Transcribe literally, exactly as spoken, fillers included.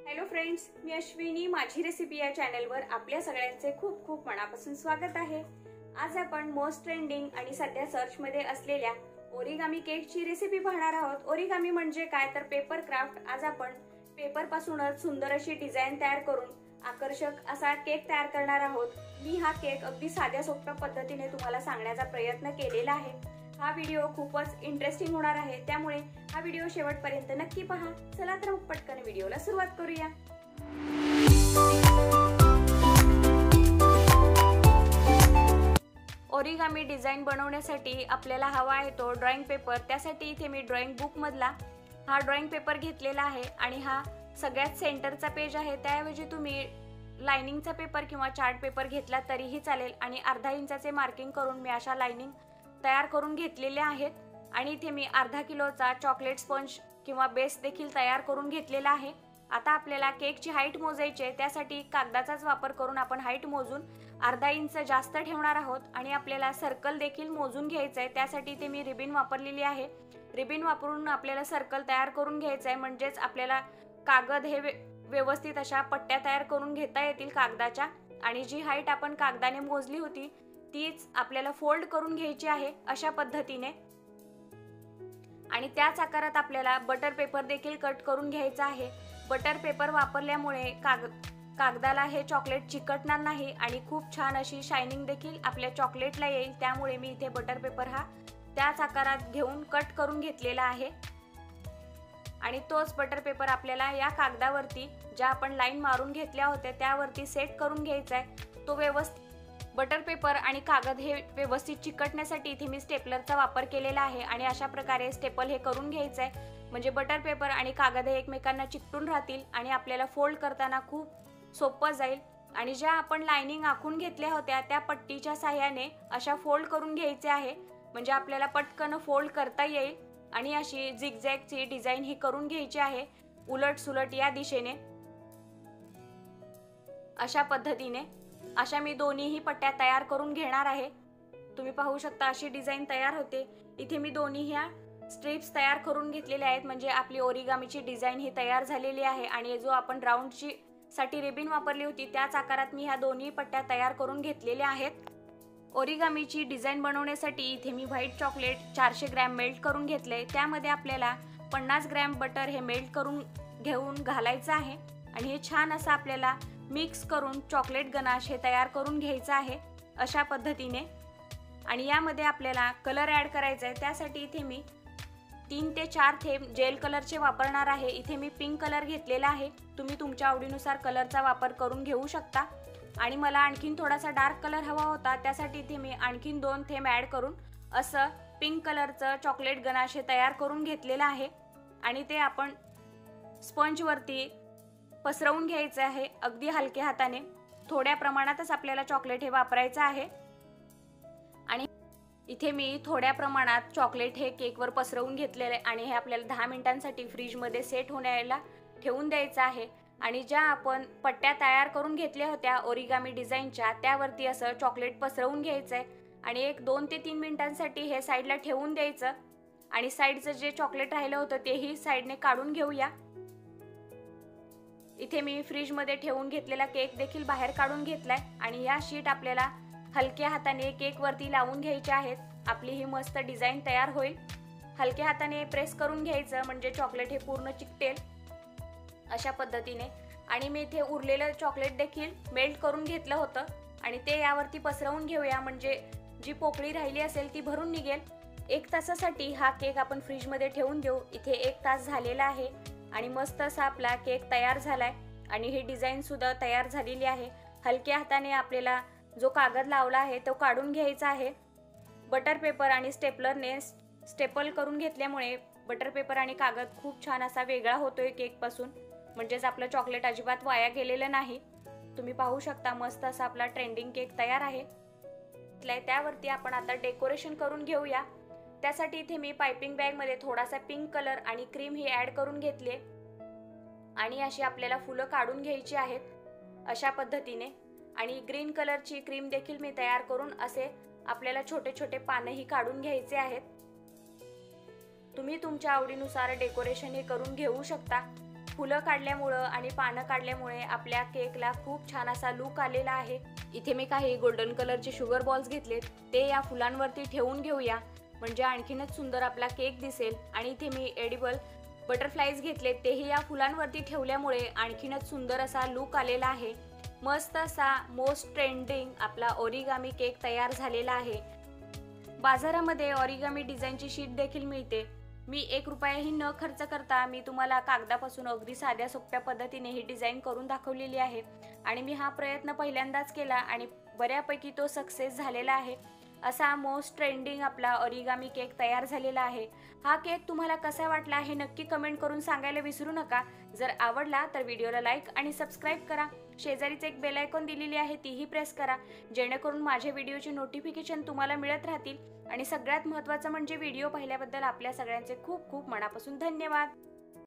Hello friends, मी अश्विनी. माझी recipe या चॅनलवर आपल्या सगळ्यांचे खूप खूप मनापासून स्वागत आहे. आज आपण मोस्ट ट्रेंडिंग आणि सध्या सर्च मध्ये असलेल्या ओरिगामी केकची रेसिपी पाहणार आहोत. ओरिगामी म्हणजे काय तर पेपर क्राफ्ट. आज आपण पेपर पासूनच सुंदर अशी डिझाईन तयार करून आकर्षक असा केक तयार करणार आहोत. मी हा केक अगदी साध्या सोप्या पद्धतीने तुम्हाला सांगण्याचा प्रयत्न केलेला आहे. हा व्हिडिओ खूपच इंटरेस्टिंग होणार आहे, त्यामुळे हा व्हिडिओ शेवटपर्यंत नक्की पहा. चला तर मग पटकन व्हिडिओला सुरुवात करूया. ओरिगामी डिझाईन बनवण्यासाठी आपल्याला हवा आहे तो ड्रॉइंग पेपर. त्यासाठी इथे मी ड्रॉइंग बुक मधला हा ड्रॉइंग पेपर घेतलेला आहे आणि हा सगळ्यात सेंटरचा पेज आहे. त्याऐवजी तुम्ही लाइनिंगचा पेपर किंवा चार्ट पेपर घेतला तरीही चालेल. आणि अर्धा इंचाचे मार्किंग करून मी अशा लाइनिंग तयार करून घेतलेले आहेत. आणि इथे मी अर्धा किलोचा चॉकलेट स्पंज किंवा बेस देखील तयार करून घेतलेला आहे. आता आपल्याला केकची हाईट मोजायची आहे. त्यासाठी कागदाचाच वापर करून आपण हाईट मोजून अर्धा इंच जास्त ठेवणार आहोत. आणि आपल्याला सर्कल देखील मोजून घ्यायचं आहे. त्यासाठी इथे मी रिबिन वापरलेली आहे. रिबिन वापरून आपल्याला सर्कल तयार करून घ्यायचं आहे, म्हणजेच आपल्याला कागद हे व्यवस्थित अशा पट्ट्या तयार करून घेता येतील कागदाच्या. आणि जी हाईट आपण कागदाने मोजली होती तीच आपल्याला फोल्ड करून घ्यायची आहे अशा पद्धतीने. आणि त्याच आकारात आपल्याला बटर पेपर देखील कट करून घ्यायचा आहे. बटर पेपर वापरल्यामुळे काग कागदाला हे चॉकलेट चिकटणार नाही आणि खूप छान अशी शायनिंग देखील आपल्या चॉकलेटला येईल. त्यामुळे मी इथे बटर पेपर हा त्याच आकारात घेऊन कट करून घेतलेला आहे. आणि तोच बटर पेपर आपल्याला या कागदावरती ज्या आपण लाईन मारून घेतल्या होत्या त्यावरती सेट करून घ्यायचा आहे. तो व्यवस्थित बटर पेपर आणि कागद हे व्यवस्थित चिकटण्यासाठी इथे मी स्टेपलरचा वापर केलेला आहे. आणि अशा प्रकारे स्टेपल हे करून घ्यायचं आहे, म्हणजे बटर पेपर आणि कागद हे एकमेकांना चिकटून राहतील आणि आपल्याला फोल्ड करताना खूप सोपं जाईल. आणि ज्या आपण लाइनिंग आखून घेतल्या होत्या त्या पट्टीच्या साहाय्याने अशा फोल्ड करून घ्यायचे आहे, म्हणजे आपल्याला पटकन फोल्ड करता येईल. आणि अशी झिगझॅगची डिझाईन ही करून घ्यायची आहे उलट सुलट या दिशेने. अशा पद्धतीने अशा मी दोन्हीही पट्ट्या तयार करून घेणार आहे. तुम्ही पाहू शकता अशी डिझाईन तयार होते. इथे मी दोन्ही ह्या स्ट्रिप्स तयार करून घेतलेल्या आहेत, म्हणजे आपली ओरिगामीची डिझाईन ही तयार झालेली आहे. आणि जो आपण राऊंडची साठी रिबिन वापरली होती त्याच आकारात मी ह्या दोन्ही पट्ट्या तयार करून घेतलेल्या आहेत. ओरिगामीची डिझाईन बनवण्यासाठी इथे मी व्हाईट चॉकलेट चारशे ग्रॅम मेल्ट करून घेतले. त्यामध्ये आपल्याला पन्नास ग्रॅम बटर हे मेल्ट करून घेऊन घालायचं आहे. आणि हे छान असं आपल्याला मिक्स करून चॉकलेट गनाश हे तयार करून घ्यायचं आहे अशा पद्धतीने. आणि यामध्ये आपल्याला कलर ॲड करायचा आहे. त्यासाठी इथे मी तीन ते चार थेंब जेल कलरचे वापरणार आहे. इथे मी पिंक कलर घेतलेला आहे. तुम्ही तुमच्या आवडीनुसार कलरचा वापर करून घेऊ शकता. आणि मला आणखीन थोडासा डार्क कलर हवा होता, त्यासाठी इथे मी आणखीन दोन थेंब ॲड करून असं पिंक कलरचं चॉकलेट गनाश हे तयार करून घेतलेलं आहे. आणि ते आपण स्पंजवरती पसरवून घ्यायचं आहे अगदी हलक्या हाताने. थोड्या प्रमाणातच आपल्याला चॉकलेट हे वापरायचं आहे. आणि इथे मी थोड्या प्रमाणात चॉकलेट हे केकवर पसरवून घेतलेले आहे. आणि हे आपल्याला दहा मिनिटांसाठी फ्रीजमध्ये सेट होण्याला ठेवून द्यायचं आहे. आणि ज्या आपण पट्ट्या तयार करून घेतल्या होत्या ओरिगामी डिझाईनच्या त्यावरती असं चॉकलेट पसरवून घ्यायचं आहे. आणि एक दोन ते तीन मिनिटांसाठी हे साईडला ठेवून द्यायचं. आणि साईडचं जे चॉकलेट राहिलं होतं तेही साईडने काढून घेऊया. इथे मी फ्रीजमध्ये ठेवून घेतलेला केक देखील बाहेर काढून घेतलाय. आणि या शीट आपल्याला हलक्या हाताने केकवरती लावून घ्यायच्या आहेत. आपली ही मस्त डिझाईन तयार होईल. हलक्या हाताने प्रेस करून घ्यायचं, म्हणजे चॉकलेट हे पूर्ण चिकटेल अशा पद्धतीने. आणि मी इथे उरलेलं चॉकलेट देखील मेल्ट करून घेतलं होतं आणि ते यावरती पसरवून घेऊया, म्हणजे जी पोकळी राहिली असेल ती भरून निघेल. एक तासासाठी हा केक आपण फ्रीजमध्ये ठेवून देऊ. इथे एक तास झालेला आहे आणि मस्त असा आपला केक तयार झालाय. आणि ही डिझाईन सुद्धा तयार झालेली आहे. हलक्या हाताने आपल्याला जो कागद लावला आहे तो काढून घ्यायचा आहे. बटर पेपर आणि स्टेपलरने स्टेपल करून घेतल्यामुळे बटर पेपर आणि कागद खूप छान असा वेगळा होतोय केक पासून, म्हणजेच आपलं चॉकलेट अजिबात वाया गेलेलं नाही. तुम्ही पाहू शकता मस्त असा आपला ट्रेंडिंग केक तयार आहे. त्यावरती आपण आता डेकोरेशन करून घेऊया. त्यासाठी इथे मी पाइपिंग बॅग मध्ये थोडासा पिंक कलर आणि क्रीम ही ऍड करून घेतली. आणि अशी आपल्याला फुलं काढून घ्यायची आहेत अशा पद्धतीने. आणि ग्रीन कलरची क्रीम देखील मी तयार करून असे आपल्याला छोटे छोटे पानही काढून घ्यायचे आहेत. तुम्ही तुमच्या आवडीनुसार डेकोरेशन हे करून घेऊ शकता. फुलं काढल्यामुळं आणि पानं काढल्यामुळे आपल्या केकला खूप छान असा लुक आलेला आहे। इथे मी काही गोल्डन कलरचे शुगर बॉल्स घेतलेत, ते या फुलांवरती ठेवून घेऊया, म्हणजे आणखीनच सुंदर आपला केक दिसेल। आणि इथे मी एडिबल बटरफ्लाईज घेतलेत, तेही या फुलांवरती ठेवल्यामुळे आणखीनच सुंदर असा लुक आलेला आहे। मस्त असा मोस्ट ट्रेंडिंग आपला ओरिगामी केक तयार झालेला आहे। बाजारामध्ये ओरिगामी डिझाईनची शीट देखील मिळते। मी एक रुपयाही न खर्च करता मी तुम्हाला कागदापासून अगदी साध्या सोप्या पद्धतीने ही डिझाईन करून दाखवलेली आहे आणि मी हा प्रयत्न पहिल्यांदाच केला आणि बऱ्यापैकी तो सक्सेस झालेला आहे। असा मोस्ट ट्रेंडिंग आपला ओरिगामी केक तयार झालेला आहे। हा केक तुम्हाला कसा वाटला हे नक्की कमेंट करून सांगायला विसरू नका। जर आवडला तर व्हिडिओला लाईक आणि सबस्क्राईब करा। शेजारीच एक बेल आयकॉन दिलेली आहे, तीही प्रेस करा, जेणेकरून माझे व्हिडिओचे नोटिफिकेशन तुम्हाला मिळत राहतील। आणि सगळ्यात महत्त्वाचं म्हणजे व्हिडिओ पाहिल्याबद्दल आपल्या सगळ्यांचे खूप खूप मनापासून धन्यवाद।